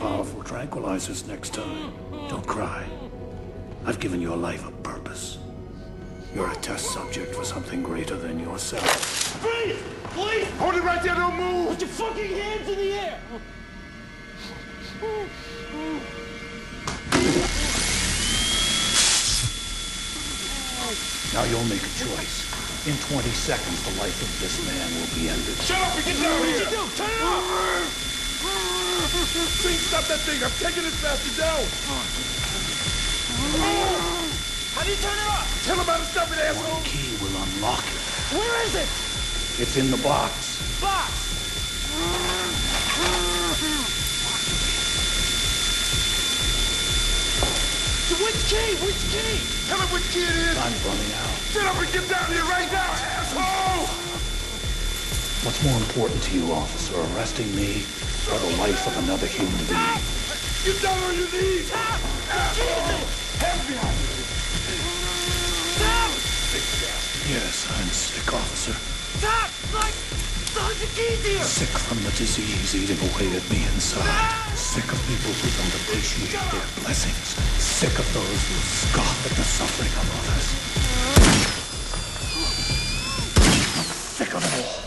powerful tranquilizers next time. Don't cry. I've given your life a purpose. You're a test subject for something greater than yourself. Freeze! Please! Hold it right there, don't move! Put your fucking hands in the air! Now you'll make a choice. In 20 seconds, the life of this man will be ended. Shut up and get down here! What'd you do? Turn it off! Please stop that thing! I'm taking this bastard down! How do you turn it off? Tell him how to stop it, asshole! One key will unlock it. Where is it? It's in the box. Box! Which key? Which key? Tell him which key it is! I'm running out. Get up and get down here right now, asshole! What's more important to you, officer, arresting me or the life of another human being? Get down on your knees! Stop! Asshole! Hands behind you! Stop! Yes, I'm sick, officer. Stop! Like, put the keys here! Sick from the disease eating away at me inside. Sick of people who don't appreciate their blessings. Sick of those who scoff at the suffering of others. I'm sick of it all.